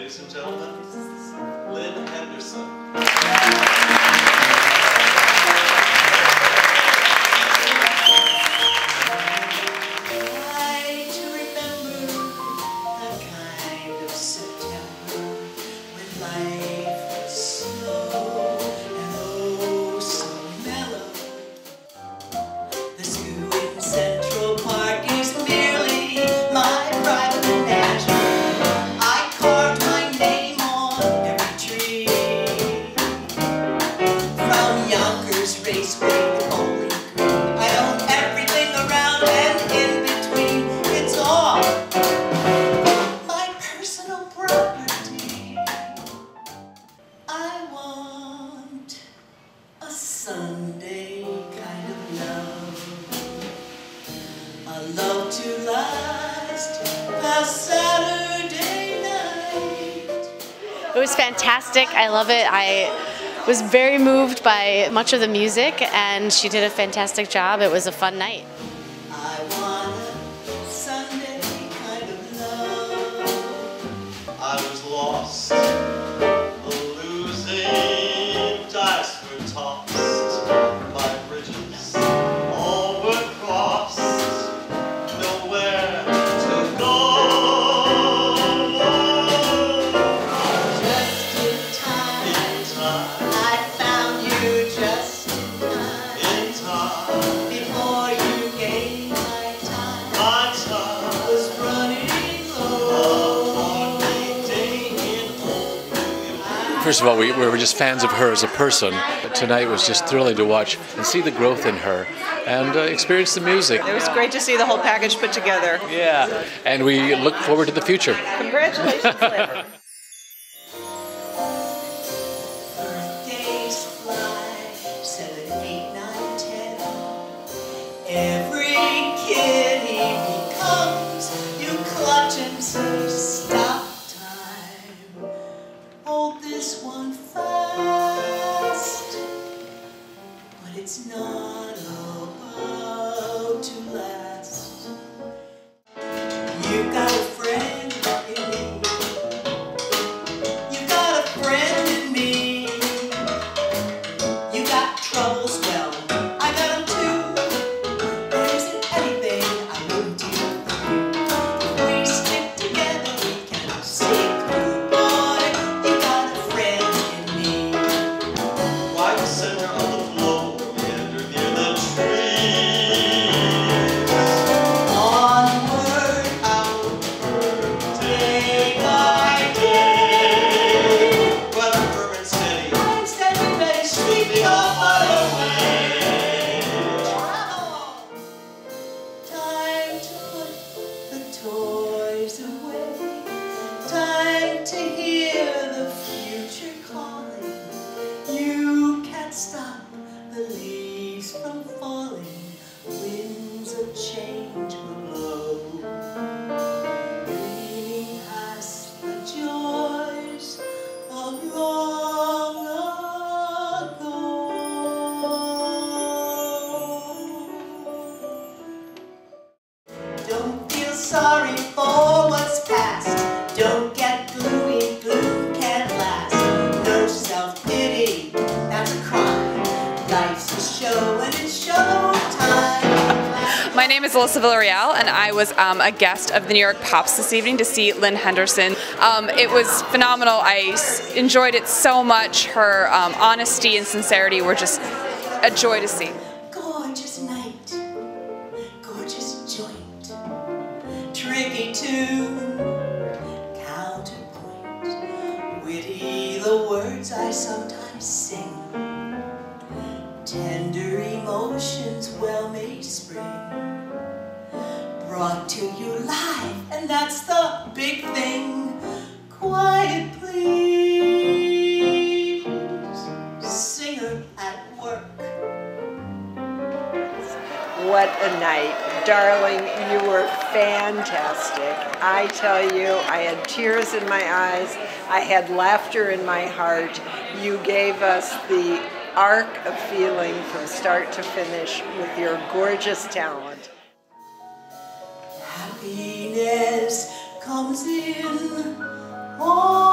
ladies and gentlemen, Lynn Henderson. Sunday kind of love, a love to last past Saturday night. It was fantastic. I love it. I was very moved by much of the music, and she did a fantastic job. It was a fun night. I want a Sunday kind of love. I was lost, losing dice were tossed. My bridges all were crossed, nowhere to go. Just in time, I found you just in time. Before you gave my time was running low. First of all, we were just fans of her as a person. Tonight was just thrilling to watch and see the growth in her and experience the music. It was great to see the whole package put together. Yeah, and we look forward to the future. Congratulations, Lynn. Birthdays fly, 7, 8, 9, 10. Every kid he becomes, you clutch and say, stop time. Hold this one fast, but it's not about to last. You got a friend in me. You got a friend in me. You got troubles, well, I got them too. There isn't anything I wouldn't do for you. If we stick together, we can see it through, boy. You got a friend in me. Why the center of the floor, meander near the trees. Onward, day by day. Weather firm and steady, I'm standing ready, sweeping off my way. Time to put the toys away. Time to hear the future calling. You can't stop the leaves from falling. Winds of change will blow. Bringing us the joys of long ago. Don't feel sorry for what's past. Don't get gloomy, gloom can't last. No self-pity, that's a crime. Life's a show and it's show time. My name is Alyssa Villarreal, and I was a guest of the New York Pops this evening to see Lynn Henderson. It was phenomenal. I enjoyed it so much. Her honesty and sincerity were just a joy to see. Gorgeous night, gorgeous joint, tricky tune, counterpoint, witty the words I sometimes sing, tender emotions well may spring, brought to you live, and that's the big thing. Quiet please, singer at work. What a night. Darling, you were fantastic. I tell you, I had tears in my eyes. I had laughter in my heart. You gave us the arc of feeling from start to finish with your gorgeous talent. Happiness comes in all